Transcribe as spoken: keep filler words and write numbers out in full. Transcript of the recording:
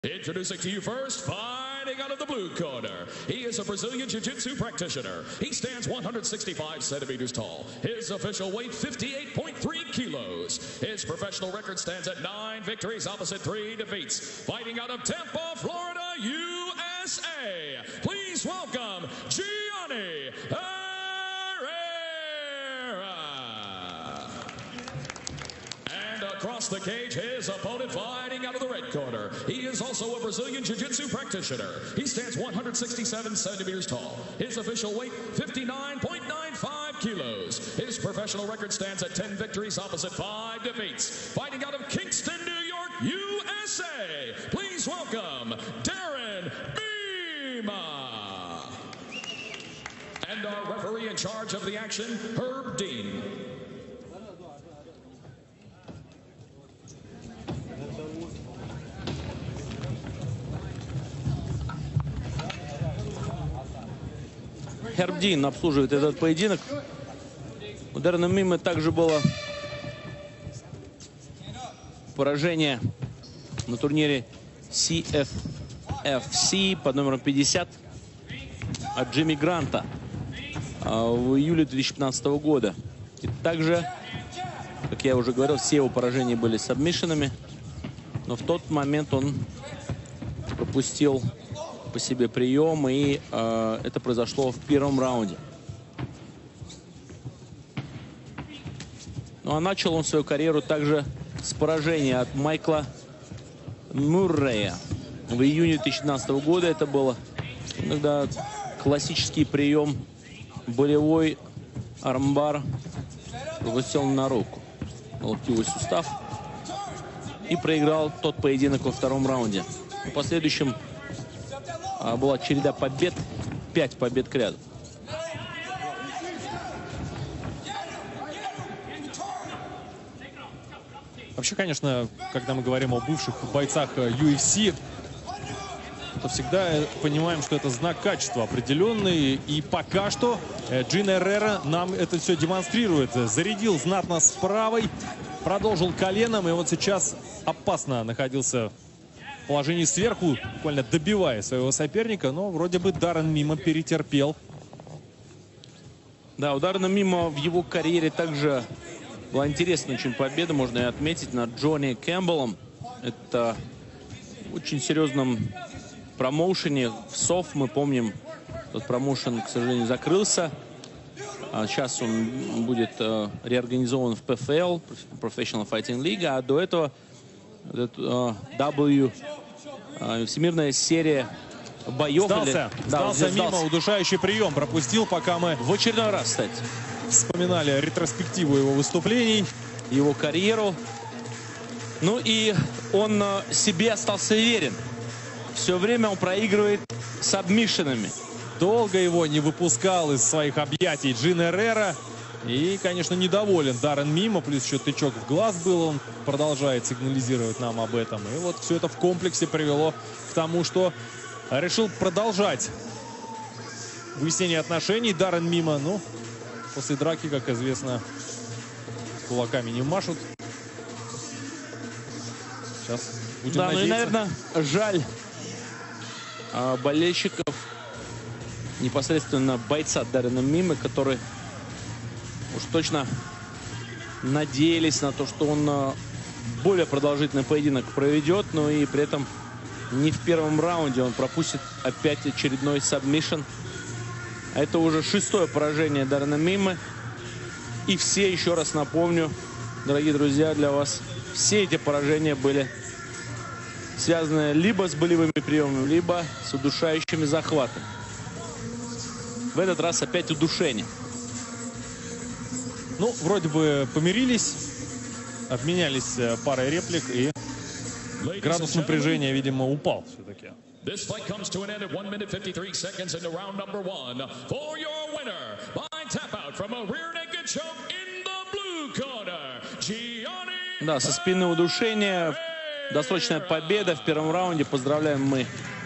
Introducing to you first, fighting out of the blue corner. He is a Brazilian Jiu-Jitsu practitioner. He stands one hundred sixty-five centimeters tall. His official weight, fifty-eight point three kilos. His professional record stands at nine victories, opposite three defeats. Fighting out of Tampa, Florida, U S A. Please welcome Gianni Herrera. And across the cage, his opponent fighting out of the red corner. He is also a Brazilian Jiu-Jitsu practitioner. He stands one hundred sixty-seven centimeters tall. His official weight, fifty-nine point nine five kilos. His professional record stands at ten victories, opposite five defeats. Fighting out of Kingston, New York, U S A. Please welcome Darren Bima. And our referee in charge of the action, Herb Dean. Herb Dean обслуживает этот поединок. У Даррена Мимы также было поражение на турнире си эф эф си под номером пятьдесят от Джимми Гранта в июле две тысячи пятнадцатого года. И также, как я уже говорил, все его поражения были сабмишенами, но в тот момент он пропустил по себе прием, и э, это произошло в первом раунде. Ну а начал он свою карьеру также с поражения от Майкла Муррея в июне две тысячи пятнадцатого года. Это был иногда классический прием, болевой армбар, пропустил на руку, локтевой сустав, и проиграл тот поединок во втором раунде. В последующем была череда побед, пять побед к ряду. Вообще, конечно, когда мы говорим о бывших бойцах ю эф си, то всегда понимаем, что это знак качества определенный. И пока что Джианни Эррера нам это все демонстрирует. Зарядил знатно с правой, продолжил коленом, и вот сейчас опасно находился в положении сверху, буквально добивая своего соперника, но вроде бы Даррен Мима перетерпел. Да, у Даррена Мима в его карьере также была интересная очень победа, можно и отметить, над Джонни Кэмпбеллом. Это в очень серьезном промоушене в СОФ, мы помним, тот промоушен, к сожалению, закрылся. А сейчас он будет э, реорганизован в пэ эф эл, Professional Fighting League, а до этого W, всемирная серия боев. Сдался, или... сдался да, Мима, сдался. Удушающий прием пропустил, пока мы в очередной раз, кстати, вспоминали ретроспективу его выступлений, его карьеру. Ну и он себе остался верен. Все время он проигрывает сабмишенами. Долго его не выпускал из своих объятий Джианни Эррера. И, конечно, недоволен Даррен Мима, плюс еще тычок в глаз был, он продолжает сигнализировать нам об этом. И вот все это в комплексе привело к тому, что решил продолжать выяснение отношений Даррен Мима. Ну, после драки, как известно, кулаками не машут. Сейчас будем да, надеяться. Ну и, наверное, жаль а, болельщиков, непосредственно бойца Даррена Мимы, который уж точно надеялись на то, что он более продолжительный поединок проведет, но и при этом не в первом раунде он пропустит опять очередной сабмишн. Это уже шестое поражение Даррена Мимы. И все, еще раз напомню, дорогие друзья, для вас, все эти поражения были связаны либо с болевыми приемами, либо с удушающими захватами. В этот раз опять удушение. Ну, вроде бы помирились, обменялись парой реплик, и градус напряжения, видимо, упал все-таки. This fight comes to an end at one minute fifty-three seconds into round number one. For your winner, by tap out from a rear naked choke in the blue corner, Gianni. Да, со спины удушения. Досрочная победа в первом раунде. Поздравляем мы